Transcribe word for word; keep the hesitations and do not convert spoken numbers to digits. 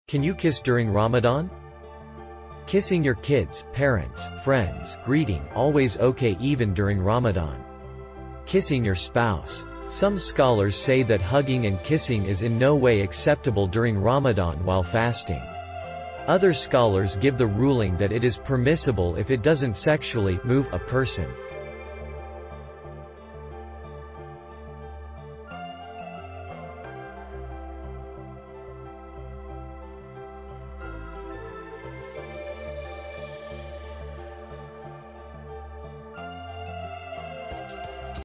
Can you kiss during Ramadan? Kissing your kids, parents, friends, greeting, always okay even during Ramadan. Kissing your spouse. Some scholars say that hugging and kissing is in no way acceptable during Ramadan while fasting. Other scholars give the ruling that it is permissible if it doesn't sexually move a person.